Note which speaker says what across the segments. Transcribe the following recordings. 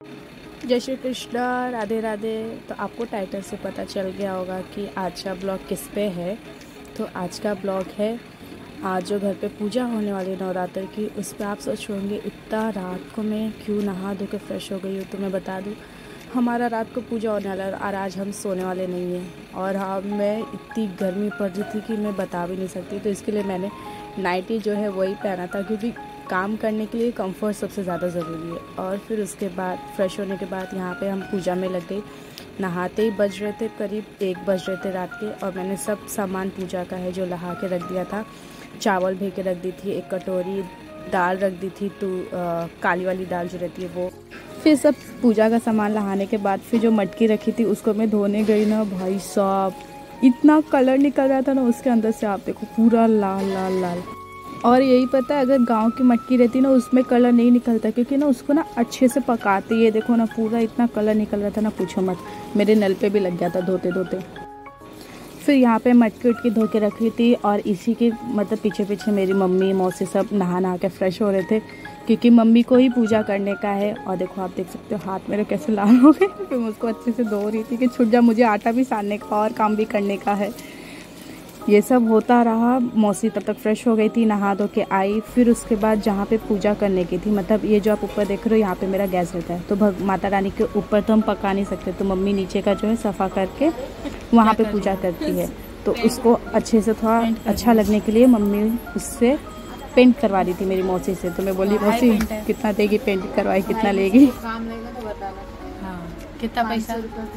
Speaker 1: जय श्री कृष्ण, राधे राधे। तो आपको टाइटल से पता चल गया होगा कि आज का ब्लॉग किस पे है। तो आज का ब्लॉग है आज जो घर पे पूजा होने वाली नवरात्र की, उस पर आप सोच होंगे इतना रात को मैं क्यों नहा धो के फ्रेश हो गई हूँ। तो मैं बता दूँ, हमारा रात को पूजा होने वाला है और आज हम सोने वाले नहीं हैं। और हाँ, मैं इतनी गर्मी पड़ रही थी कि मैं बता भी नहीं सकती। तो इसके लिए मैंने नाइटी जो है वही पहना था, क्योंकि काम करने के लिए कंफर्ट सबसे ज़्यादा ज़रूरी है। और फिर उसके बाद फ्रेश होने के बाद यहाँ पे हम पूजा में लग गई। नहाते ही बज रहे थे करीब 1 बज रहे थे रात के। और मैंने सब सामान पूजा का है जो लहा के रख दिया था। चावल भे के रख दी थी, 1 कटोरी दाल रख दी थी, तो काली वाली दाल जो रहती है वो। फिर सब पूजा का सामान लहाने के बाद फिर जो मटकी रखी थी उसको मैं धोने गई ना, भाई साहब इतना कलर निकल रहा था ना उसके अंदर से, आप देखो पूरा लाल लाल लाल। और यही पता है, अगर गांव की मटकी रहती ना उसमें कलर नहीं निकलता, क्योंकि ना उसको ना अच्छे से पकाते। ये देखो ना पूरा इतना कलर निकल रहा था ना, पूछो मत। मेरे नल पे भी लग गया था धोते धोते। फिर यहाँ पे मटकी उटकी धो के रखी थी और इसी के मतलब पीछे पीछे मेरी मम्मी मौसी सब नहा के फ्रेश हो रहे थे, क्योंकि मम्मी को ही पूजा करने का है। और देखो आप देख सकते हो हाथ मेरे कैसे लाल हो गए। फिर मैं उसको अच्छे से धो रही थी कि छुट जा, मुझे आटा भी सानने का और काम भी करने का है। ये सब होता रहा। मौसी तब तक फ्रेश हो गई थी, नहा धो के आई। फिर उसके बाद जहाँ पे पूजा करने की थी, मतलब ये जो आप ऊपर देख रहे हो यहाँ पे मेरा गैस रहता है, तो माता रानी के ऊपर तो हम पका नहीं सकते, तो मम्मी नीचे का जो है सफ़ा करके वहाँ पे पूजा करती है। तो उसको अच्छे से थोड़ा अच्छा लगने के लिए मम्मी उससे पेंट करवा रही थी मेरी मौसी से। तो मैं बोली मौसी कितना देगी पेंट करवाई, कितना लेगी?
Speaker 2: काम लेगा तो बताना। हाँ, कितना पैसा?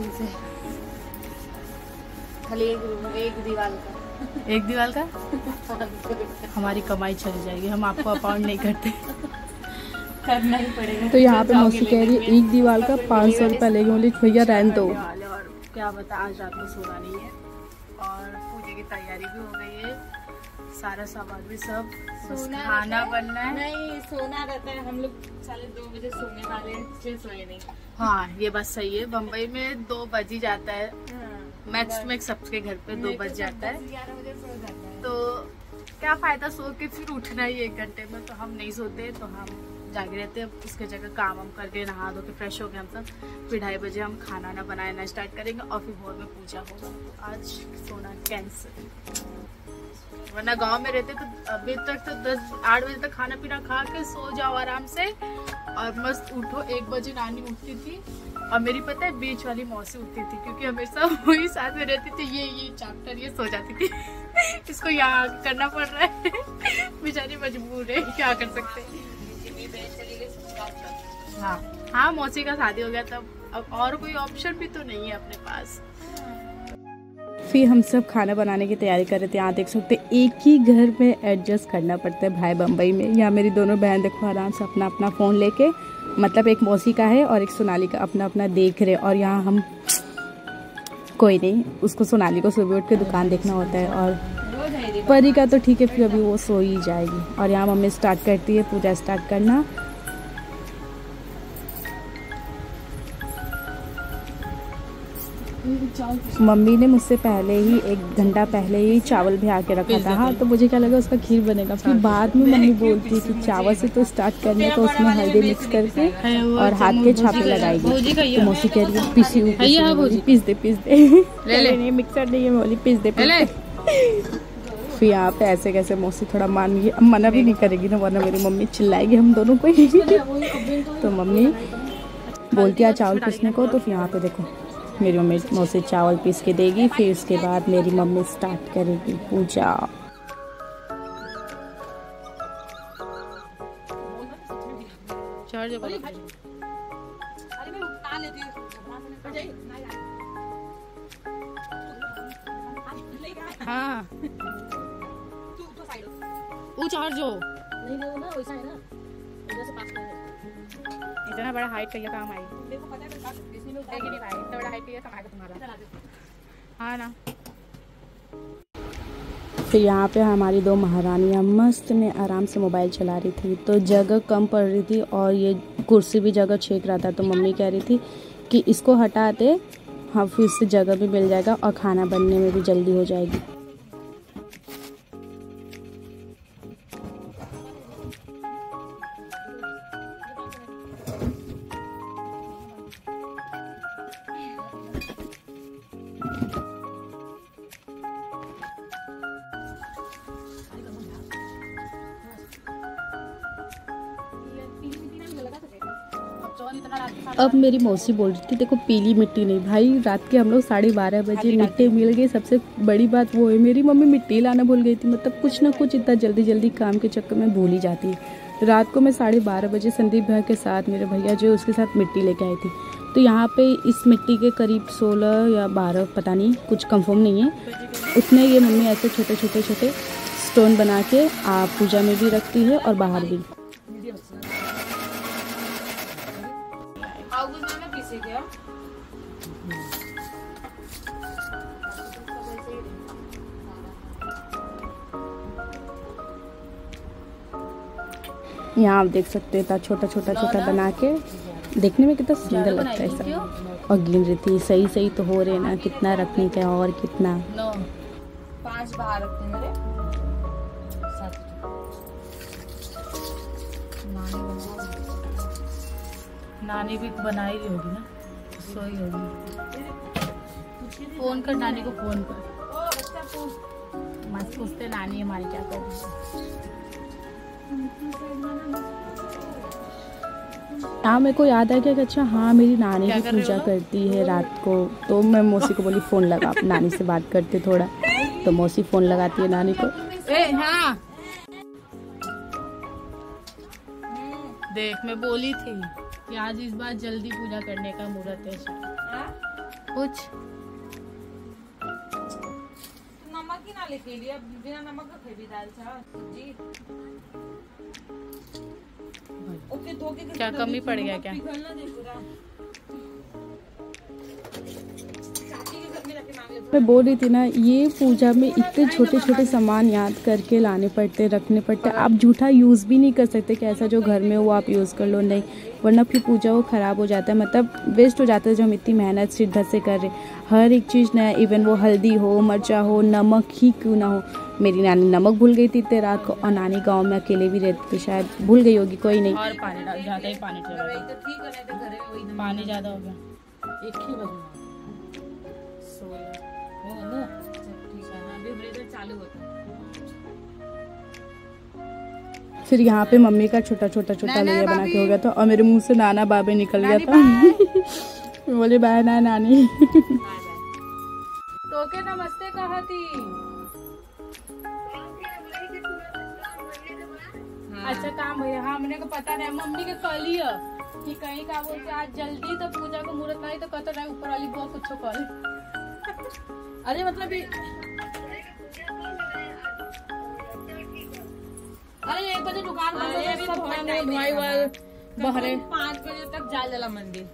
Speaker 2: खाली एक दीवार का।
Speaker 1: एक दीवार का? हमारी कमाई चली जाएगी, हम आपको अकाउंट नहीं करते।
Speaker 2: करना ही पड़ेगा।
Speaker 1: तो यहाँ पे मौसी कह रही है एक दीवार का 500 रुपये लेगी। बोली भैया रहने दो।
Speaker 2: और क्या बता, आज रात को सोना नहीं है और पूजा की तैयारी भी हो गई है, सारा सामान भी सब, खाना बनना है। नहीं, सोना रहता है, हम लोग 2:30 बजे सोने वाले हैं, इसलिए सोए नहीं। हाँ, ये बात सही है। बम्बई में 2 बज ही जाता है, मैक्स मैक्स सबके घर पे 2 बज जाता है। 11 बजे सो जाता है, तो क्या फायदा सो के फिर उठना ही 1 घंटे में। तो हम नहीं सोते, तो हम जागे रहते हैं। उसके जगह काम हम करके नहा धो के फ्रेश हो गए हम सब। फिर 2:30 बजे हम खाना बनाना स्टार्ट करेंगे और फिर भोर में पूजा होगा। आज सोना कैंसिल, वरना गांव में रहते तो अभी तक तो 8 बजे तक खाना पीना खा के सो जाओ आराम से और मस्त उठो। 1 बजे नानी उठती थी और मेरी पता है बीच वाली मौसी उठती थी, क्योंकि हमेशा वही साथ में रहती थी। ये चैप्टर ये सो जाती थी। इसको यहाँ करना पड़ रहा है, बेचारी मजबूर है, क्या कर सकते हैं। हाँ, मौसी का शादी हो गया तब, अब और कोई ऑप्शन भी तो नहीं है अपने पास।
Speaker 1: फिर हम सब खाना बनाने की तैयारी कर रहे थे। यहाँ देख सकते एक ही घर में एडजस्ट करना पड़ता है भाई बम्बई में। यहाँ मेरी दोनों बहन देखो आराम से अपना अपना फ़ोन लेके, मतलब एक मौसी का है और एक सोनाली का, अपना अपना देख रहे। और यहाँ हम कोई नहीं, उसको सोनाली को सुबह उठ के दुकान देखना होता है, और परी का तो ठीक है फिर अभी वो सो ही जाएगी। और यहाँ मम्मी स्टार्ट करती है पूजा स्टार्ट करना। मम्मी ने मुझसे पहले ही 1 घंटा पहले ही चावल भिगा के रखा था। हाँ, तो मुझे क्या लगा उसका खीर बनेगा। फिर बाद में मम्मी बोलती कि चावल से तो स्टार्ट करने, तो उसमें हल्दी मिक्स करके और हाथ के छापे लगाएगी। तो मौसी कह रही है पीस दे ले नहीं, मिक्सर नहीं है, बोली पीस दे। फिर यहाँ पे ऐसे कैसे मौसी थोड़ा मना भी नहीं करेगी ना, वरना मेरी मम्मी चिल्लाएगी हम दोनों को ही। तो मम्मी बोलती है चावल पीसने को। तो फिर यहाँ पे देखो मेरी मम्मी मौसी चावल पीस के देगी। फिर उसके बाद मेरी मम्मी स्टार्ट करेगी पूजा। हाँ, वो चार्ज हो नहीं ना, वैसा है ना, इतना बड़ा हाइट का ये काम आई। देखो पता है नहीं भाई, इतना बड़ा हाइट का काम आएगा तुम्हारा। हाँ ना। फिर यहाँ पे हमारी 2 महारानियाँ मस्त में आराम से मोबाइल चला रही थी। तो जगह कम पड़ रही थी और ये कुर्सी भी जगह छेक रहा था। तो मम्मी कह रही थी कि इसको हटा दे, हाँ फिर इससे जगह भी मिल जाएगा और खाना बनने में भी जल्दी हो जाएगी। अब मेरी मौसी बोल रही थी देखो पीली मिट्टी नहीं भाई, रात के हम लोग 12:30 बजे मिट्टी मिल गई। सबसे बड़ी बात वो है मेरी मम्मी मिट्टी लाना भूल गई थी, मतलब कुछ ना कुछ इतना जल्दी जल्दी काम के चक्कर में भूल ही जाती है। रात को मैं 12:30 बजे संदीप भाई के साथ, मेरे भैया जो उसके साथ मिट्टी लेके आई थी। तो यहाँ पे इस मिट्टी के करीब 16 या 12 पता नहीं, कुछ कंफर्म नहीं है, उतने ये मम्मी ऐसे छोटे छोटे छोटे स्टोन बना के पूजा में भी रखती है और बाहर भी। यहाँ आप देख सकते हैं छोटा छोटा छोटा बना के, देखने में कितना सुंदर लगता है सब। और गिन रही थी सही सही तो हो रहे ना, कितना रखने का और कितना।
Speaker 2: 5 बाहर रखते मेरे। नानी भी बना ही होगी ना, सोई होगी। फोन कर नानी को, फोन कर। मस्त पूछते नानी हमारी क्या कर रही है।
Speaker 1: हाँ मेरे को याद आ गया कि अच्छा हाँ मेरी नानी भी पूजा करती है रात को। तो मैं मौसी को बोली फ़ोन लगा, नानी से बात करते थोड़ा। तो मौसी फ़ोन लगाती है नानी को।
Speaker 2: हाँ देख मैं बोली थी कि आज इस बार जल्दी पूजा करने का मुहूर्त है। कुछ नमक ही ना लिखे लिया, बिना नमक का खेबी दाल जी। क्या कमी पड़ गया क्या?
Speaker 1: मैं बोल रही थी ना, ये पूजा में इतने छोटे छोटे सामान याद करके लाने पड़ते, रखने पड़ते। आप झूठा यूज़ भी नहीं कर सकते कि ऐसा जो घर में हो आप यूज़ कर लो, नहीं, वरना फिर पूजा वो ख़राब हो जाता है, मतलब वेस्ट हो जाता है। जो हम इतनी मेहनत शिद्दत से कर रहे, हर एक चीज़ नया, इवन वो हल्दी हो, मिर्चा हो, नमक ही क्यों ना हो। मेरी नानी नमक भूल गई थी इतने रात को, और नानी गांव में अकेले भी रहती थी, शायद भूल गई होगी, कोई नहीं।
Speaker 2: और पानी ज़्यादा ही पानी ज़्यादा हो गया। एक ही बजे
Speaker 1: फिर यहाँ पे मम्मी का छोटा छोटा छोटा लोया बना के हो गया था, और मेरे मुंह से नाना बाबे निकल गया था। बोले बाय ना नानी।
Speaker 2: तो के नमस्ते कहा थी। अच्छा काम भैया, हाँ हमने को पता नहीं, मम्मी के कल ही कि कहीं का बोलते आज जल्दी तो पूजा को मुहूर्त नहीं तो कहते नहीं ऊपर वाली बहुत कुछ कल। अरे मतलब अरे 1 बजे दुकान बहरे 5 बजे तक जा जला मंदिर।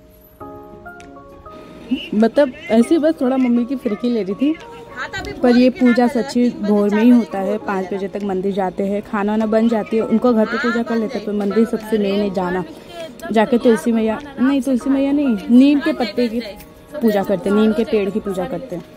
Speaker 1: मतलब ऐसे बस थोड़ा मम्मी की फिरकी ले रही थी। पर ये पूजा सच्ची भोर में ही होता है, 5 बजे तक मंदिर जाते हैं, खाना वाना बन जाती है, उनको घर पे पूजा कर लेते हैं। तो मंदिर सबसे मेन है जाना, जाके तुलसी मैया नहीं, तुलसी मैया नहीं, नीम के पत्ते की पूजा करते हैं, नीम के पेड़ की पूजा करते हैं।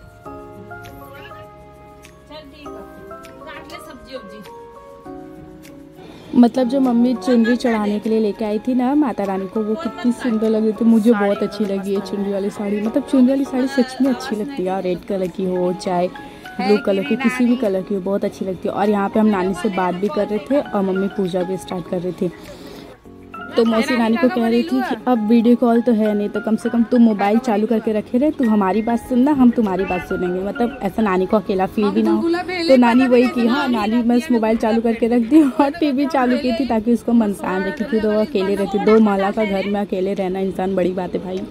Speaker 1: मतलब जो मम्मी चुनरी चढ़ाने के लिए लेके आई थी ना माता रानी को, वो कितनी सुंदर लग रही थी, मुझे बहुत अच्छी लगी है चुनरी वाली साड़ी। मतलब चुनरी वाली साड़ी सच में अच्छी लगती है, रेड कलर की हो चाहे ब्लू कलर की, किसी भी कलर की हो, बहुत अच्छी लगती है। और यहाँ पे हम नानी से बात भी कर रहे थे और मम्मी पूजा भी स्टार्ट कर रही थी। तो मौसी नानी को कह रही थी कि अब वीडियो कॉल तो है नहीं, तो कम से कम तू मोबाइल चालू करके रखे रहे, तू हमारी बात सुनना, हम तुम्हारी बात सुनेंगे। मतलब ऐसा नानी को अकेला फील भी ना हो। तो नानी वही की, हाँ नानी बस मोबाइल चालू करके रख दी और टीवी चालू की थी ताकि उसको मनसान रहे, क्योंकि तो वो अकेले रहती। 2 महला का घर में अकेले रहना इंसान बड़ी बात है भाई।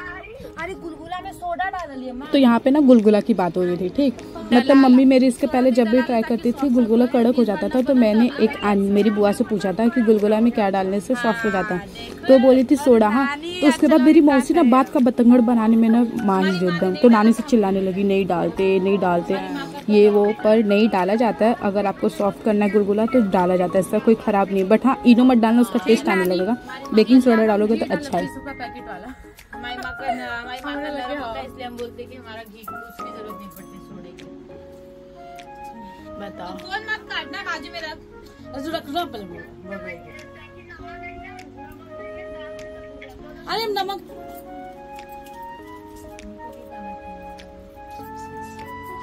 Speaker 1: तो यहाँ पे ना गुलगुला की बात हो रही थी, ठीक। मतलब मम्मी मेरी इसके पहले जब भी ट्राई करती थी गुलगुला कड़क हो जाता था। तो मैंने मेरी बुआ से पूछा था कि गुलगुला में क्या डालने से सॉफ्ट हो जाता है, तो बोली थी सोडा। हाँ, तो उसके बाद मेरी मौसी ना बात का बतंगड़ बनाने में ना मान ली एकदम। तो नानी से चिल्लाने लगी, नहीं डालते नहीं डालते ये वो, पर नहीं डाला जाता है। अगर आपको सॉफ्ट करना है गुलगुला तो डाला जाता है, इसका कोई खराब नहीं। बट हाँ इनो मत डालना, उसका टेस्ट आने लगेगा। बेकिंग सोडा डालोगे तो अच्छा है।
Speaker 2: इसलिए हम बोलते कि हमारा घी कुछ भी जरूरत नहीं पड़ती सोडे की। बताओ फोन मत काटना, बाजू में रख। अरे नमक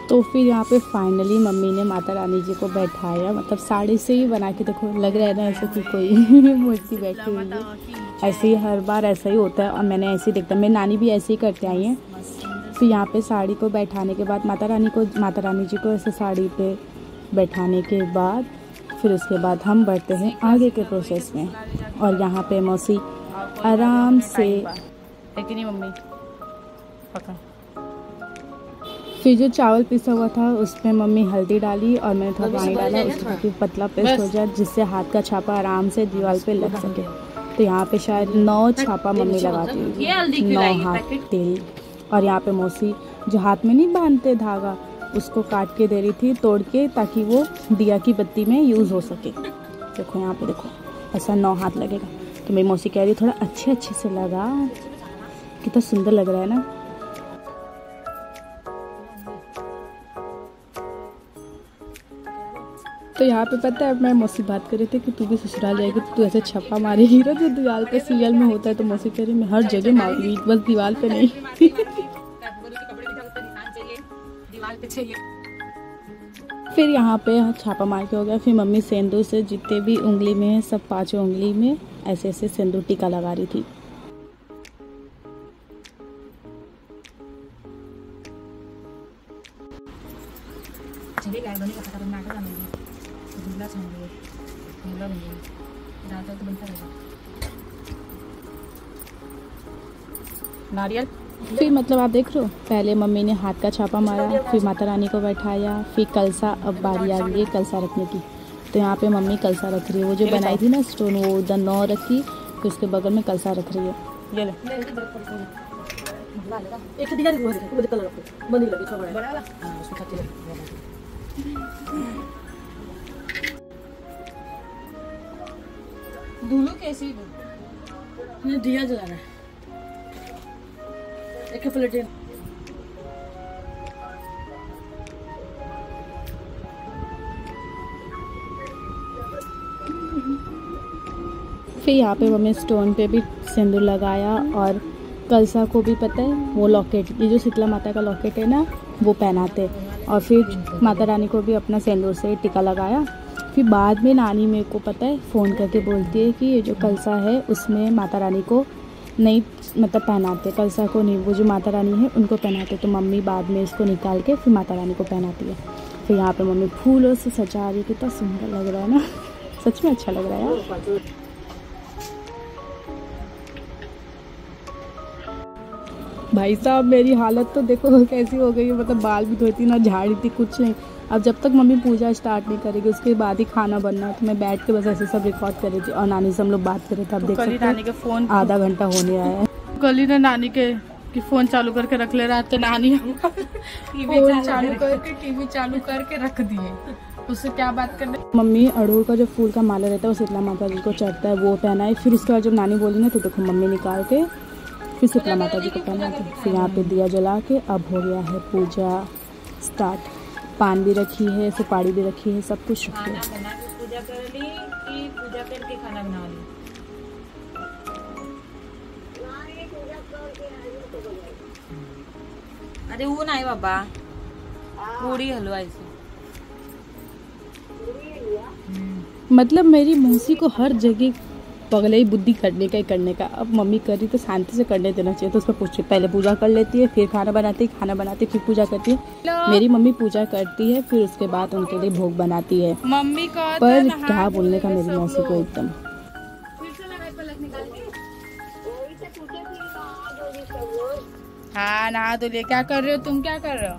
Speaker 1: तो फिर यहाँ पे फाइनली मम्मी ने माता रानी जी को बैठाया, मतलब साड़ी से ही बना के, देखो लग रहा है ना ऐसे कि कोई मूर्ति बैठी हुई है। ऐसे ही हर बार ऐसा ही होता है और मैंने ऐसे ही देखता, मेरी नानी भी ऐसे ही करते आई हैं। फिर यहाँ पे साड़ी को बैठाने के बाद माता रानी जी को ऐसे साड़ी पे बैठाने के बाद फिर उसके बाद हम बढ़ते हैं आगे के प्रोसेस में। और यहाँ पे मौसी आराम से
Speaker 2: मम्मी पका।
Speaker 1: फिर जो चावल पिसा हुआ था उसमें मम्मी हल्दी डाली और मैंने थोड़ा पानी डाला, उसको ताकि पतला पेस्ट हो जाए, जिससे हाथ का छापा आराम से दीवार पे लग सके। तो यहाँ पे शायद 9 छापा मम्मी लगाती है, 9 हाथ तेल। और यहाँ पे मौसी जो हाथ में नहीं बांधते धागा, उसको काट के दे रही थी तोड़ के, ताकि वो दिया की बत्ती में यूज़ हो सके। देखो यहाँ पे देखो ऐसा 9 हाथ लगेगा। तो मेरी मौसी कह रही थोड़ा अच्छे से लगा, कितना सुंदर लग रहा है ना। तो यहाँ पे पता है मैं मौसी बात कर रही थी कि तू भी ससुराल जाएगी तो तू ऐसे छप्पा मारेगी ना जो दीवार पे सीरियल में होता है। तो मौसी कह रही मैं हर जगह मारूंगी, बस दीवार पे नहीं। फिर यहाँ पे छापा मार के हो गया। फिर मम्मी सेंदूर से जितने भी उंगली में है सब 5 उंगली में ऐसे ऐसे सेंदूर टीका लगा रही थी।
Speaker 2: नारियल।
Speaker 1: फिर मतलब आप देख रहे हो, पहले मम्मी ने हाथ का छापा मारा, फिर माता रानी को बैठाया, फिर कलसा, अब बारी आ गई है कलसा रखने की। तो यहाँ पे मम्मी कलसा रख रही है, वो जो बनाई थी ना स्टोन, वो उधर 9 रखी, फिर उसके बगल में कलसा रख रही है। ये
Speaker 2: दूल्हू कैसी दिया जला रहा है, एक प्लेट।
Speaker 1: फिर यहाँ पे मम्मी स्टोन पे भी सिंदूर लगाया और कलसा को भी पता है वो लॉकेट, ये जो शीतला माता का लॉकेट है ना वो पहनाते। और फिर माता रानी को भी अपना सिंदूर से टिका लगाया। फिर बाद में नानी मेरे को पता है फ़ोन करके बोलती है कि ये जो कलसा है उसमें माता रानी को नहीं मतलब पहनाते, कलसा को नहीं, वो जो माता रानी है उनको पहनाते। तो मम्मी बाद में इसको निकाल के फिर माता रानी को पहनाती है। फिर यहाँ पे मम्मी फूलों से सजा रही है, कितना सुंदर लग रहा है ना, सच में अच्छा लग रहा है यार। भाई साहब मेरी हालत तो देखो कैसी हो गई है, मतलब बाल भी धोती ना, झाड़ी थी, कुछ नहीं। अब जब तक मम्मी पूजा स्टार्ट नहीं करेगी उसके बाद ही खाना बनना है। तो मैं बैठ के बस ऐसे सब रिकॉर्ड कर रही थी और नानी से हम लोग बात कर रहे थे। अब देख सकते
Speaker 2: नानी के फोन
Speaker 1: आधा घंटा होने आया है।
Speaker 2: कल ही ने नानी के कि फोन चालू करके रख ले रहा, तो नानी टीवी चालू करके रख दिए। उससे क्या बात करने।
Speaker 1: मम्मी अड़हुल का जो फूल का माला रहता है वो शीतला माता जी को चढ़ता है, वो पहना है। फिर उसके बाद जब नानी बोली ना तो देखो मम्मी निकाल के फिर शीतला माता जी को पहना दी। फिर यहाँ पे दिया जला के अब हो गया है पूजा स्टार्ट। पान भी रखी है, सुपारी भी रखी है, सब कुछ रखी है।
Speaker 2: पूजा कर ली कि पूजा करके खाना बना ली? अरे वो नहीं बाबा, पूरी हलवा ऐसे।
Speaker 1: मतलब मेरी मौसी को हर जगह पगले ही बुद्धि करने का। अब मम्मी कर रही तो शांति से करने देना चाहिए। तो उसमें पूछे पहले पूजा कर लेती है, फिर खाना बनाती है, फिर पूजा करती है। मेरी मम्मी पूजा करती है, फिर उसके बाद उनके लिए भोग बनाती है।
Speaker 2: मम्मी को
Speaker 1: पर क्या बोलने का मेरी मौसी को एकदम।
Speaker 2: हाँ नहा धो लिया। क्या कर रहे हो तुम, क्या कर रहे हो?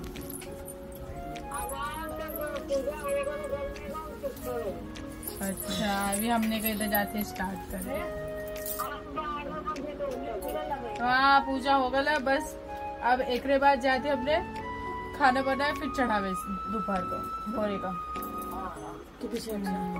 Speaker 2: अच्छा अभी हमने को इधर जाते स्टार्ट करें। हाँ पूजा हो गया बस। अब एक बाद जाते हमने खाना बनाए, फिर चढ़ावे दोपहर को भोरे का। तो पीछे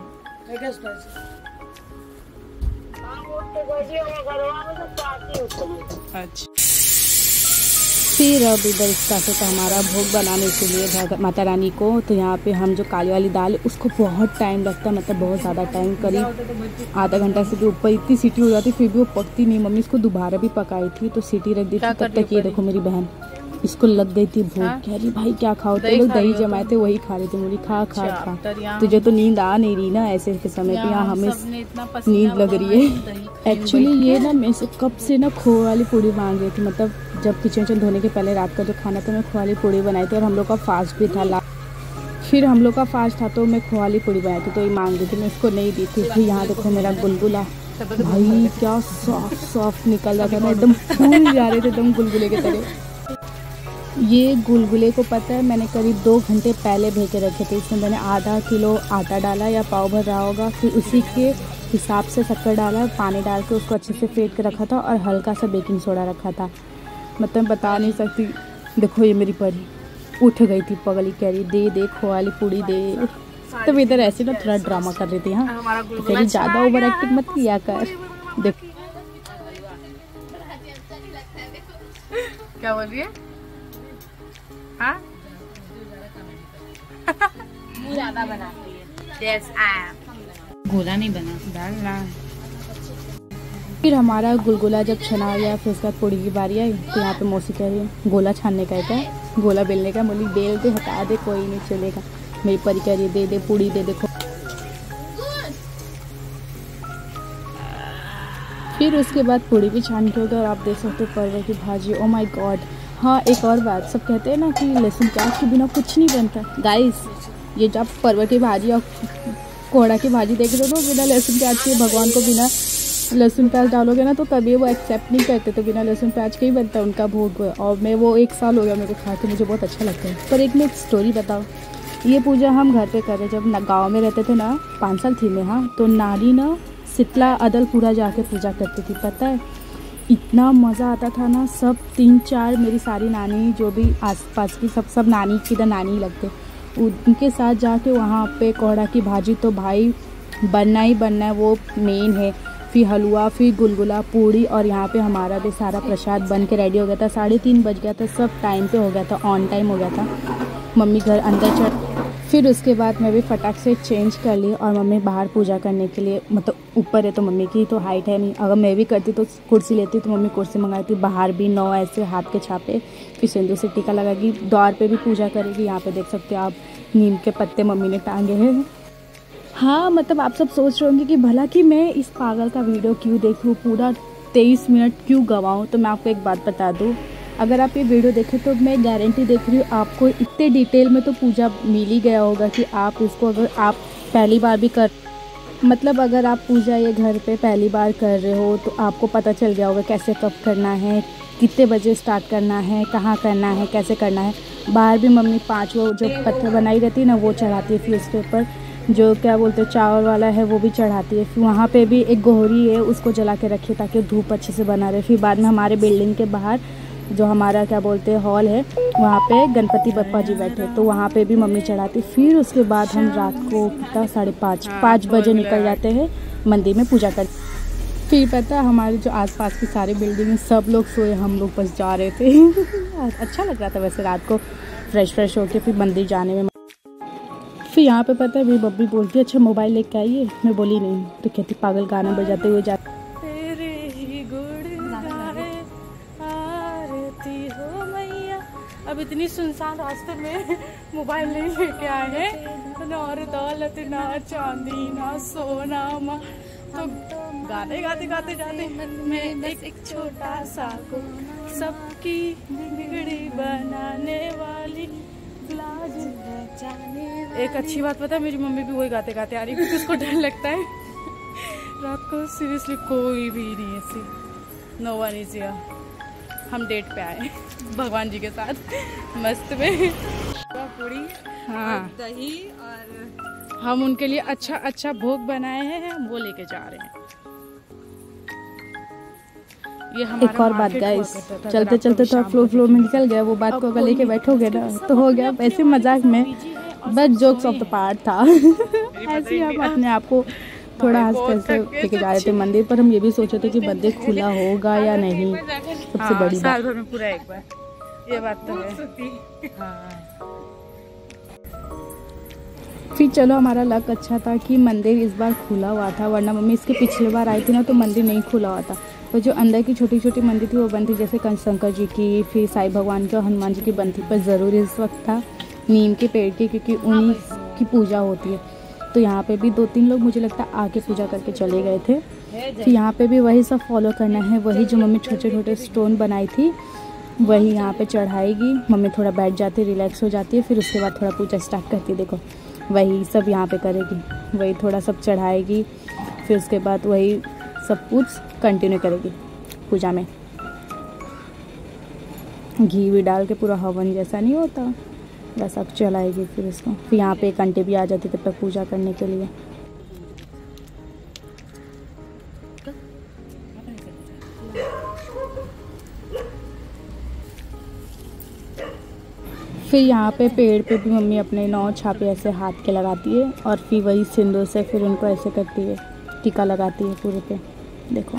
Speaker 1: अच्छा फिर अब इधर स्टार्ट होता हमारा भोग बनाने के लिए माता रानी को। तो यहाँ पे हम जो काली वाली दाल है उसको बहुत टाइम लगता है, मतलब बहुत ज़्यादा टाइम, करीब आधा घंटा से भी ऊपर। इतनी सीटी हो जाती फिर भी वो पकती नहीं। मम्मी इसको दोबारा भी पकाई थी तो सीटी रख दी थी। तब तक ये देखो मेरी बहन इसको लग गई थी भूख। कह रही भाई क्या खाओ, तो लोग दही जमाए थे वही खा रहे थे। मुझे खा खा खा, तुझे तो नींद आ नहीं रही ना ऐसे के समय पे, यहाँ हमें नींद लग रही है। एक्चुअली ये ना मैं से कब से ना खोए वाली पूड़ी मांग रही थी, मतलब जब किचन धोने के पहले रात का जो खाना था मैं खोए वाली पूड़ी बनाई थी, और हम लोग का फास्ट भी था। फिर हम लोग का फास्ट था तो मैं खोए वाली पूड़ी बनाई थी, तो ये मांग रही थी, मैं इसको नहीं दी थी। फिर यहाँ देखो मेरा गुलगुला भाई क्या सॉफ्ट सॉफ्ट निकल रहा था ना, एकदम फूल जा रहे थे एकदम गुलगुले की तरह। ये गुलगुले को पता है मैंने करीब 2 घंटे पहले भेके रखे थे। इसमें मैंने आधा किलो आटा डाला या पाव भर रहा होगा, फिर उसी के हिसाब से शक्कर डाला, पानी डाल के उसको अच्छे से फेंट के रखा था, और हल्का सा बेकिंग सोडा रखा था। मतलब बता नहीं सकती। देखो ये मेरी परी उठ गई थी पगली, कह रही दे दे खोए वाली पूड़ी दे। तो इधर ऐसे ना थोड़ा ड्रामा कर रही थी। हाँ तो कह रही ज़्यादा ओवर एक्टिंग मत किया कर। देख
Speaker 2: क्या बोल रही है? हाँ ज़्यादा बनाती है। गोला नहीं बना डालना।
Speaker 1: फिर हमारा गुलगुला जब छना आ गया, फिर उसके बाद पूड़ी की बारी आई, तो यहाँ पे मौसी कह रही है गोला छानने का है क्या, गोला बेलने का। बोली बेल दे, हटा दे, कोई नहीं चलेगा। मेरी परी कह रही है दे दे पूड़ी दे। देखो फिर उसके बाद पूड़ी भी छान के हो गया, और आप देख सकते हो परवल की भाजी। Oh my God. हाँ एक और बात, सब कहते हैं ना कि लहसुन प्याज के बिना कुछ नहीं बनता। गाइस ये जब परवल की भाजी और कोहड़ा की भाजी देख रहे हो तो बिना लहसुन प्याज के, भगवान को बिना लहसुन प्याज डालोगे ना तो कभी वो एक्सेप्ट नहीं करते, तो बिना लहसुन प्याज के ही बनता है उनका भोग। और मैं वो 1 साल हो गया मेरे को खा के, मुझे बहुत अच्छा लगता है। पर एक मैं स्टोरी बताऊँ, ये पूजा हम घर पे कर रहे, जब गाँव में रहते थे ना 5 साल थी मैं। हाँ तो नानी ना शीतला अदलपुरा जाके पूजा करती थी, पता है इतना मज़ा आता था ना। सब 3-4 मेरी सारी नानी जो भी आसपास की सब नानी की इधर नानी लगते, उनके साथ जाके वहाँ पे कोहड़ा की भाजी तो भाई बनना ही बनना है, वो मेन है। फिर हलवा, फिर गुलगुला, पूड़ी, और यहाँ पे हमारा भी सारा प्रसाद बन के रेडी हो गया था। 3:30 बज गया था, सब टाइम पे हो गया था, ऑन टाइम हो गया था। मम्मी घर अंदर चढ़, फिर उसके बाद मैं भी फटाक से चेंज कर ली, और मम्मी बाहर पूजा करने के लिए, मतलब ऊपर है तो मम्मी की तो हाइट है नहीं, अगर मैं भी करती तो कुर्सी लेती, तो मम्मी कुर्सी मंगाई थी। बाहर भी 9 ऐसे हाथ के छापे, फिर सिंदूर से टीका लगाएगी, द्वार पे भी पूजा करेगी। यहाँ पे देख सकते हो आप नीम के पत्ते मम्मी ने टांगे हैं। हाँ मतलब आप सब सोच रहे होंगे कि भला कि मैं इस पागल का वीडियो क्यों देखूँ, पूरा 23 मिनट क्यों गवाऊँ। तो मैं आपको एक बात बता दूँ, अगर आप ये वीडियो देखें तो मैं गारंटी देख रही हूँ आपको इतने डिटेल में तो पूजा मिल ही गया होगा कि आप इसको, अगर आप पहली बार भी कर, मतलब अगर आप पूजा ये घर पे पहली बार कर रहे हो तो आपको पता चल गया होगा कैसे कब करना है, कितने बजे स्टार्ट करना है, कहाँ करना है, कैसे करना है। बाहर भी मम्मी 5 वो जो पत्थर बनाई रहती है ना वो चढ़ाती है, फिर उसके ऊपर जो क्या बोलते हैं चावल वाला है वो भी चढ़ाती है। फिर वहाँ पे भी एक गोहरी है, उसको जला के रखिए ताकि धूप अच्छे से बना रहे। फिर बाद में हमारे बिल्डिंग के बाहर जो हमारा क्या बोलते हैं हॉल है, वहाँ पे गणपति बप्पा जी बैठे, तो वहाँ पे भी मम्मी चढ़ाती। फिर उसके बाद हम रात को कितना 5:30 बजे निकल जाते हैं मंदिर में पूजा कर। फिर पता है हमारे जो आसपास की सारी बिल्डिंग में सब लोग सोए, हम लोग बस जा रहे थे। अच्छा लग रहा था वैसे रात को फ्रेश होके फिर मंदिर जाने में। फिर यहाँ पे पता है मेरी बब्बी बोलती है अच्छा मोबाइल लेके आइए, मैं बोली नहीं, तो कहती पागल गाना बजाते हुए जाते। अब इतनी सुनसान रास्ते में मोबाइल नहीं लेके आए हैं, ना और दौलत ना चांदी ना सोना, तो गाने गाते गाते जाते मन में एक छोटा सा को सबकी बिगड़ी बनाने वाली। एक अच्छी बात पता है, मेरी मम्मी भी वही गाते गाते आ रही क्योंकि उसको डर लगता है रात को। सीरियसली कोई भी नहीं ऐसी, नो वन इज हियर। हम डेट पे आए भगवान जी के साथ मस्त में पूरी, हाँ दही, और हम उनके लिए अच्छा भोग बनाए हैं, हम वो लेके जा रहे हैं। ये एक और बात गाइस, चलते चलते तो फ्लो में निकल गया, वो बात को अगर लेके बैठोगे ना तो हो गया। ऐसे मजाक में बस जोक्स ऑफ द पार्ट था। ऐसे ही हम अपने आप को थोड़ा हंस कर लेके जा रहे थे मंदिर, पर हम ये भी सोचे थे कि मंदिर खुला होगा या नहीं। सबसे बड़ी
Speaker 2: साल भर में पूरा एक बार, ये बात तो है।
Speaker 1: फिर चलो हमारा लक अच्छा था कि मंदिर इस बार खुला हुआ था, वरना मम्मी इसके पिछले बार आई थी ना तो मंदिर नहीं खुला हुआ था। तो जो अंदर की छोटी छोटी मंदिर थी वो बंद थी, जैसे शंकर जी की, फिर साईं भगवान की और हनुमान जी की बंद थी। पर ज़रूरी इस वक्त था नीम के पेड़ की, क्योंकि उन्हीं की पूजा होती है। तो यहाँ पे भी 2-3 लोग मुझे लगता है आके पूजा करके चले गए थे। तो यहाँ पे भी वही सब फॉलो करना है। वही जो मम्मी छोटे छोटे स्टोन बनाई थी वही यहाँ पे चढ़ाएगी। मम्मी थोड़ा बैठ जाती है, रिलैक्स हो जाती है, फिर उसके बाद थोड़ा पूजा स्टार्ट करती है। देखो वही सब यहाँ पे करेगी, वही थोड़ा सब चढ़ाएगी, फिर उसके बाद वही सब कुछ कंटिन्यू करेगी पूजा में। घी भी डाल के पूरा हवन जैसा नहीं होता वैसा चलाएगी। फिर उसको फिर यहाँ पे एक आंटी भी आ जाती तब तक पूजा करने के लिए। फिर यहाँ पे पेड़ पे भी मम्मी अपने 9 छापे ऐसे हाथ के लगाती है और फिर वही सिंदूर से फिर उनको ऐसे करती है, टीका लगाती है पूरे पे। देखो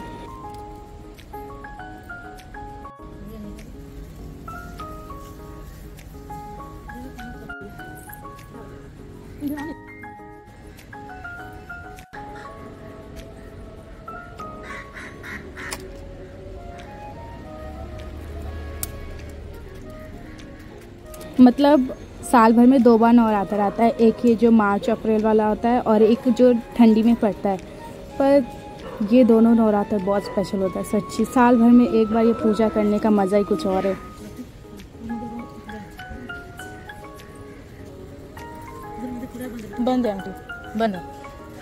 Speaker 1: मतलब साल भर में 2 बार नवरात्र आता है। एक ये जो मार्च अप्रैल वाला होता है और एक जो ठंडी में पड़ता है। पर ये दोनों नवरात्र बहुत स्पेशल होता है सच्ची। साल भर में एक बार ये पूजा करने का मज़ा ही कुछ और है।
Speaker 2: बंद है आंटी, बंद है।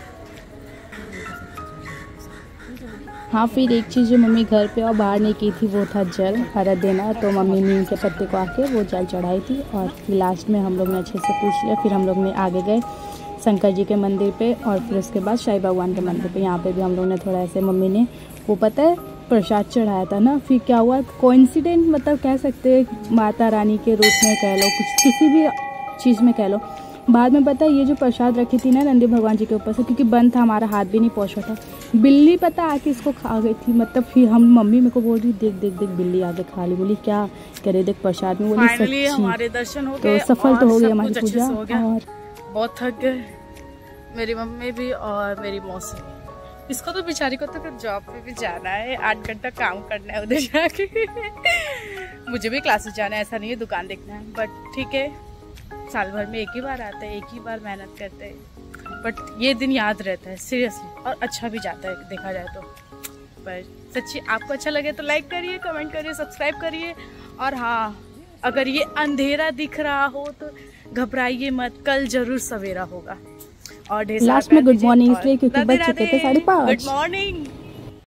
Speaker 1: हाँ, फिर एक चीज़ जो मम्मी घर पे और बाहर नहीं की थी वो था जल हरा देना। तो मम्मी नीम के पत्ते को आके वो जल चढ़ाई थी और फिर लास्ट में हम लोग ने अच्छे से पूछ लिया। फिर हम लोग ने आगे गए शंकर जी के मंदिर पे और फिर उसके बाद साईं भगवान के मंदिर पे। यहाँ पे भी हम लोग ने थोड़ा ऐसे मम्मी ने वो पता है प्रसाद चढ़ाया था ना। फिर क्या हुआ, कोइंसिडेंट मतलब कह सकते हैं माता रानी के रूप में कह लो, कुछ किसी भी चीज़ में कह लो। बाद में पता है ये जो प्रसाद रखी थी ना नंदी भगवान जी के ऊपर से, क्योंकि बंद था हमारा हाथ भी नहीं पहुँचा था, बिल्ली पता आके इसको खा गई थी। मतलब फिर हम मम्मी मेरे को बोल रही देख देख देख बिल्ली आगे खा ली। बोली क्या करे, देख प्रसाद में। बोली सच्ची
Speaker 2: हमारे दर्शन हो गए,
Speaker 1: तो सफल तो हो गई हमारी पूजा।
Speaker 2: और बहुत थक गए मेरी मम्मी भी और मेरी मौसी। इसको तो बेचारी को तो फिर जॉब पे भी जाना है, 8 घंटा काम करना है उधर जाके। मुझे भी क्लासेस जाना है, ऐसा नहीं है दुकान देखना है। बट ठीक है, साल भर में एक ही बार आता है, एक ही बार मेहनत करते हैं। बट ये दिन याद रहता है सीरियसली, और अच्छा भी जाता है देखा जाए तो। पर सच्ची आपको अच्छा लगे तो लाइक करिए, कमेंट करिए, सब्सक्राइब करिए। और हाँ, अगर ये अंधेरा दिख रहा हो तो घबराइए मत, कल जरूर सवेरा होगा। और
Speaker 1: लास्ट में गुड मॉर्निंग इसलिए क्योंकि बज चुके थे 5:30।
Speaker 2: Good morning.